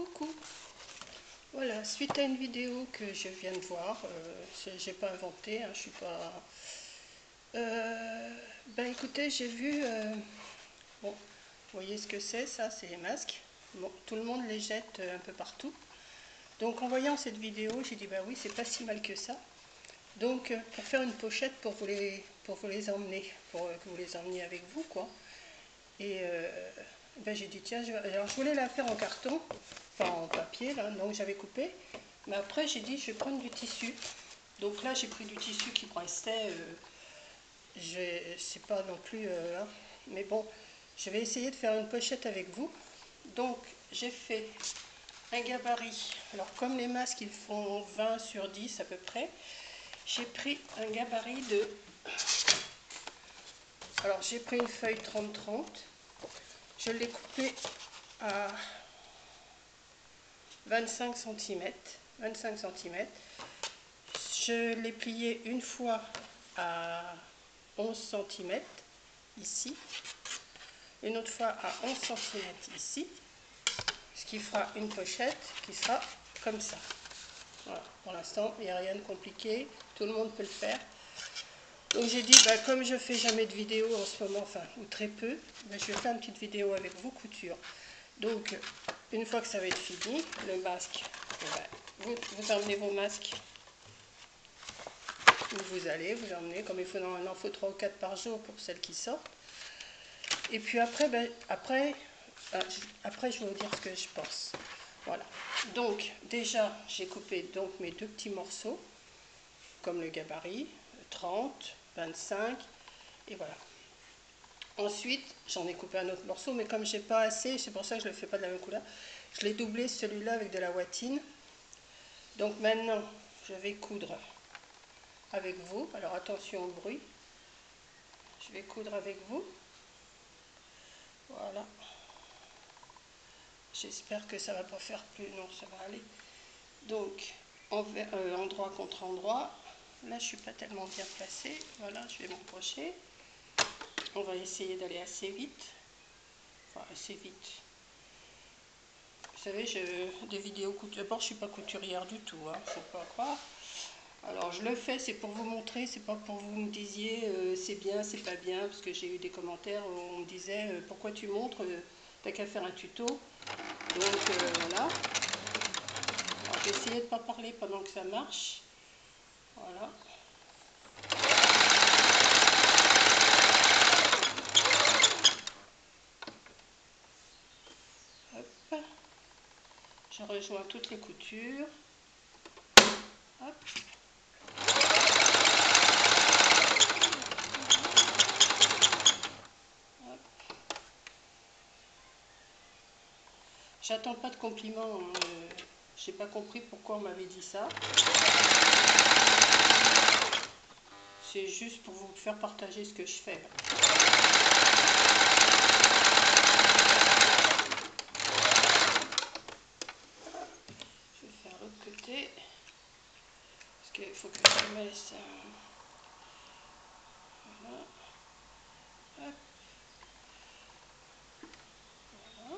Coucou. Voilà, suite à une vidéo que je viens de voir, j'ai pas inventé, hein, je suis pas... ben écoutez, j'ai vu... bon, vous voyez ce que c'est, ça, c'est les masques. Bon, tout le monde les jette un peu partout. Donc en voyant cette vidéo, j'ai dit, bah oui, c'est pas si mal que ça. Donc pour faire une pochette pour vous les emmener, pour que vous les emmeniez avec vous, quoi. Et ben j'ai dit, tiens, alors je voulais la faire en carton, enfin en papier, là, donc j'avais coupé. Mais après, j'ai dit, je vais prendre du tissu. Donc là, j'ai pris du tissu qui me restait. C'est pas non plus... hein, mais bon, je vais essayer de faire une pochette avec vous. Donc, j'ai fait un gabarit. Alors, comme les masques, ils font 20 sur 10 à peu près, j'ai pris un gabarit de... Alors, j'ai pris une feuille 30-30. Je l'ai coupée à 25 cm. 25 cm. Je l'ai plié une fois à 11 cm ici, une autre fois à 11 cm ici, ce qui fera une pochette qui sera comme ça. Voilà. Pour l'instant, il n'y a rien de compliqué, tout le monde peut le faire. Donc j'ai dit, bah, comme je fais jamais de vidéo en ce moment, enfin, ou très peu, bah, je vais faire une petite vidéo avec vos coutures. Donc, une fois que ça va être fini, le masque, bah, vous emmenez vos masques où vous allez, vous emmenez, comme il en faut 3 ou 4 par jour pour celles qui sortent. Et puis après, ben, après je vais vous dire ce que je pense. Voilà. Donc déjà, j'ai coupé donc mes deux petits morceaux, comme le gabarit, 30, 25, et voilà. Ensuite, j'en ai coupé un autre morceau, mais comme j'ai pas assez, c'est pour ça que je ne le fais pas de la même couleur, je l'ai doublé celui-là avec de la watine. Donc maintenant, je vais coudre avec vous. Alors attention au bruit. Je vais coudre avec vous. Voilà. J'espère que ça va pas faire plus. Non, ça va aller. Donc, endroit contre endroit. Là, je suis pas tellement bien placée. Voilà, je vais m'approcher. On va essayer d'aller assez vite. Enfin, assez vite. Vous savez, des vidéos couture. D'abord, je suis pas couturière du tout, hein, faut pas croire. Alors, je le fais, c'est pour vous montrer, c'est pas pour vous me disiez c'est bien, c'est pas bien, parce que j'ai eu des commentaires où on me disait pourquoi tu montres, t'as qu'à faire un tuto. Donc voilà. Alors, j'ai essayé de ne pas parler pendant que ça marche. Voilà. Hop. Je rejoins toutes les coutures. Hop. J'attends pas de compliments. J'ai pas compris pourquoi on m'avait dit ça. C'est juste pour vous faire partager ce que je fais. Je vais faire l'autre côté. Parce qu'il faut que je mette ça. Voilà. Hop. Voilà.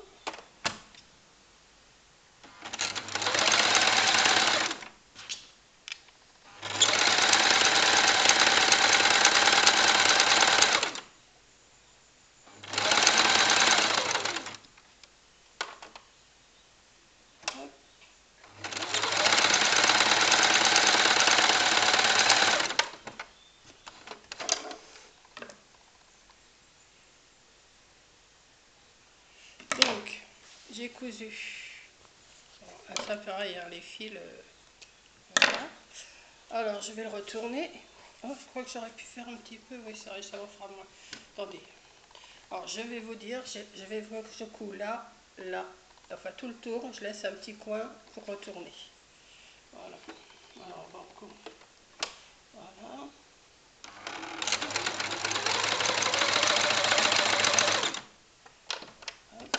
Donc, j'ai cousu. Ça pareil, hein, les fils. Voilà. Alors, je vais le retourner. Oh, je crois que j'aurais pu faire un petit peu. Oui, c'est vrai, ça en fera moins. Attendez. Alors, je vais vous dire, je couds là, là. Enfin, tout le tour. Je laisse un petit coin pour retourner. Voilà. Alors, on va recoudre. Voilà. Hop.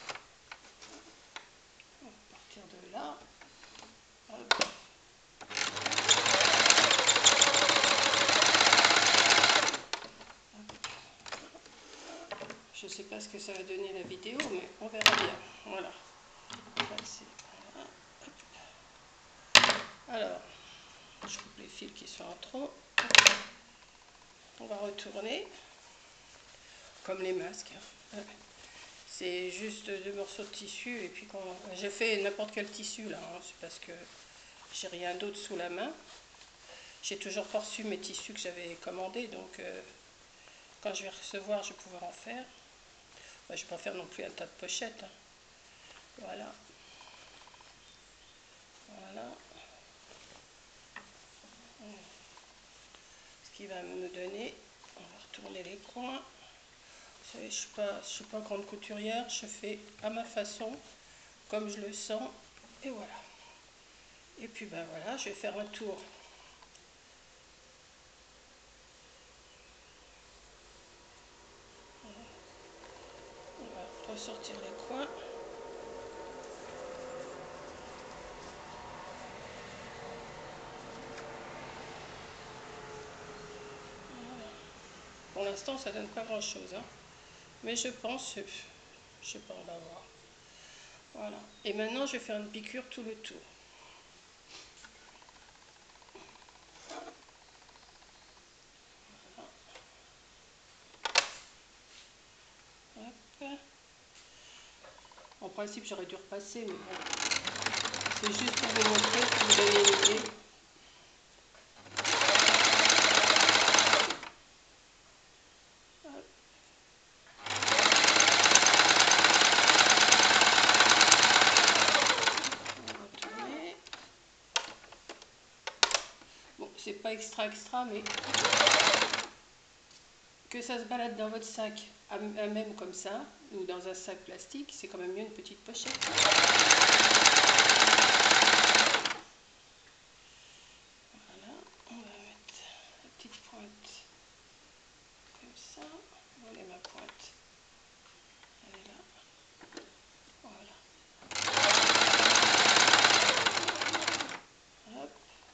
On va partir de là. Hop. Je ne sais pas ce que ça va donner la vidéo, mais on verra bien. Voilà. Alors, je coupe les fils qui sont en trop. On va retourner, comme les masques. C'est juste 2 morceaux de tissu, et puis quand j'ai fait n'importe quel tissu là, hein, c'est parce que j'ai rien d'autre sous la main. J'ai toujours pas reçu mes tissus que j'avais commandés, donc quand je vais recevoir, je vais pouvoir en faire. Enfin, je vais pas faire non plus un tas de pochettes. Hein. Voilà. Voilà. Ce qui va me donner, on va retourner les coins. Vous savez, je suis pas grande couturière, je fais à ma façon, comme je le sens, et voilà. Et puis ben voilà, je vais faire un tour. On va ressortir les coins. Voilà. Pour l'instant, ça donne pas grand chose, hein. Mais je pense, je sais pas, on va voir. Voilà. Et maintenant, je vais faire une piqûre tout le tour. Voilà. Hop. En principe, j'aurais dû repasser, mais bon. C'est juste pour vous montrer, pour vous donner une idée. Bon, c'est pas extra, mais que ça se balade dans votre sac, à même comme ça, ou dans un sac plastique, c'est quand même mieux une petite pochette. Voilà, on va mettre la petite pointe comme ça. Où est ma pointe? Elle est là. Voilà. Hop.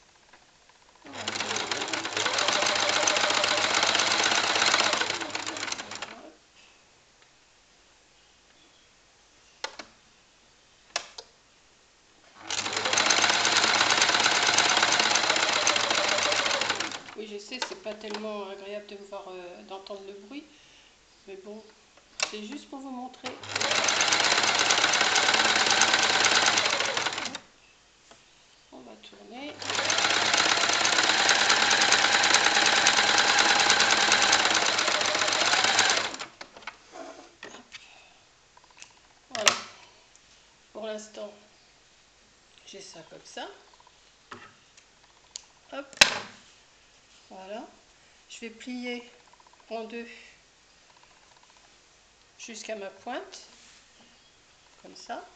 Oui, je sais, c'est pas tellement agréable de me voir d'entendre le bruit, mais bon, c'est juste pour vous montrer. On va tourner. Voilà. Pour l'instant, j'ai ça comme ça. Hop. Voilà. Je vais plier en deux jusqu'à ma pointe, comme ça.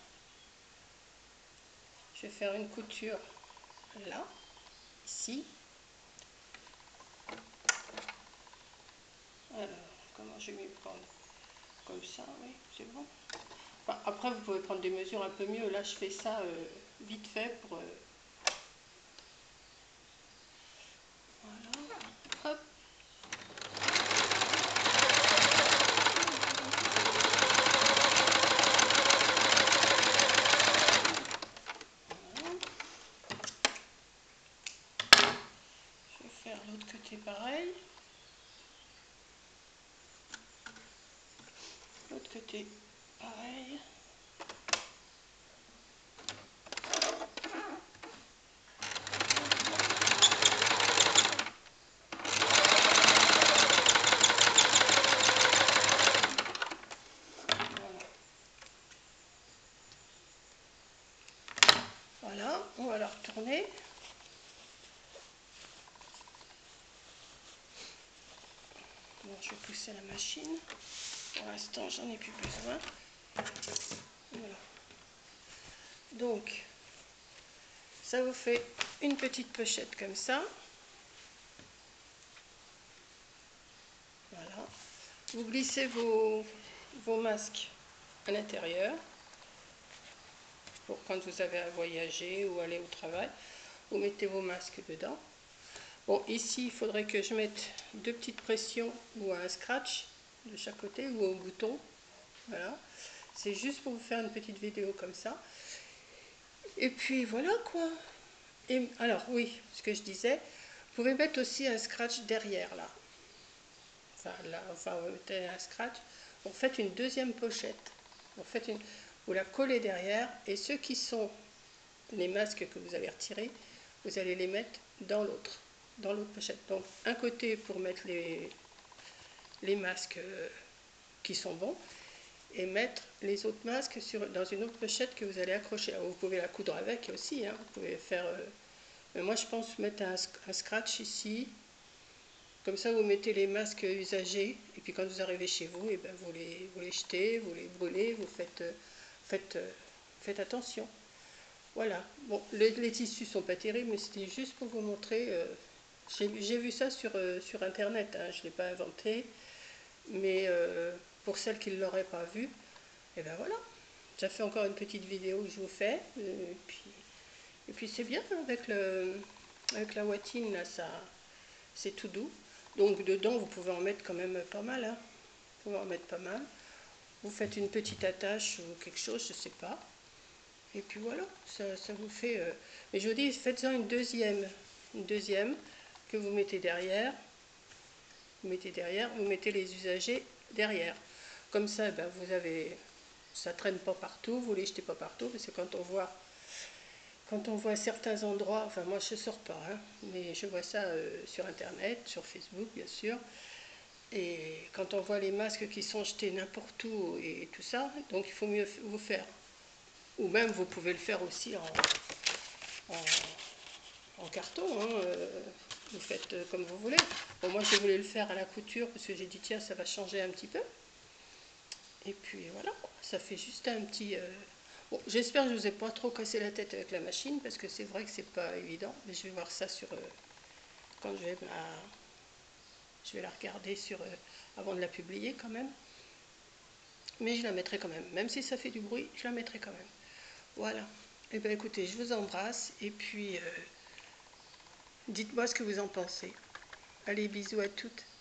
Je vais faire une couture là, ici. Alors, comment je vais m'y prendre? Comme ça, oui, c'est bon. Enfin, après, vous pouvez prendre des mesures un peu mieux. Là, je fais ça vite fait pour... Voilà. Hop. Je vais faire l'autre côté pareil. L'autre côté pareil. Voilà, on va la retourner. Bon, je vais pousser la machine. Pour l'instant, j'en ai plus besoin. Voilà. Donc, ça vous fait une petite pochette comme ça. Voilà. Vous glissez vos masques à l'intérieur pour quand vous avez à voyager ou aller au travail. Vous mettez vos masques dedans. Bon, ici, il faudrait que je mette 2 petites pressions ou un scratch de chaque côté ou au bouton. Voilà. C'est juste pour vous faire une petite vidéo comme ça. Et puis voilà quoi. Et alors oui, ce que je disais, vous pouvez mettre aussi un scratch derrière là. Enfin là, enfin vous mettez un scratch. Vous faites une deuxième pochette. Vous la collez derrière et ceux qui sont les masques que vous allez retirer, vous allez les mettre dans l'autre pochette. Donc un côté pour mettre les masques qui sont bons et mettre les autres masques dans une autre pochette que vous allez accrocher. Alors, vous pouvez la coudre avec aussi, hein, vous pouvez faire... mais moi je pense mettre un scratch ici, comme ça vous mettez les masques usagés et puis quand vous arrivez chez vous, et ben vous les jetez, vous les brûlez, vous faites attention. Voilà, bon, les tissus sont pas terribles, mais c'était juste pour vous montrer. J'ai vu ça sur internet, hein, je ne l'ai pas inventé, mais pour celles qui ne l'auraient pas vu, et ben voilà, ça fait encore une petite vidéo que je vous fais. Et puis c'est bien avec la watine, là, c'est tout doux. Donc dedans, vous pouvez en mettre quand même pas mal. Hein. Vous pouvez en mettre pas mal. Vous faites une petite attache ou quelque chose, je sais pas. Et puis voilà, ça vous fait... Mais je vous dis, faites-en une deuxième que vous mettez derrière. Vous mettez les usagers derrière. Comme ça, ben, ça traîne pas partout, vous les jetez pas partout, parce que quand on voit certains endroits, enfin moi je sors pas, hein, mais je vois ça sur internet, sur Facebook bien sûr, et quand on voit les masques qui sont jetés n'importe où et tout ça, donc il faut mieux vous faire. Ou même vous pouvez le faire aussi en carton, hein, vous faites comme vous voulez. Bon, moi je voulais le faire à la couture parce que j'ai dit tiens ça va changer un petit peu. Et puis voilà, ça fait juste un petit... Bon, j'espère que je ne vous ai pas trop cassé la tête avec la machine parce que c'est vrai que c'est pas évident, mais je vais voir ça quand je vais la regarder avant de la publier quand même. Mais je la mettrai quand même si ça fait du bruit, je la mettrai quand même. Voilà. Et bien écoutez, je vous embrasse et puis dites-moi ce que vous en pensez. Allez, bisous à toutes.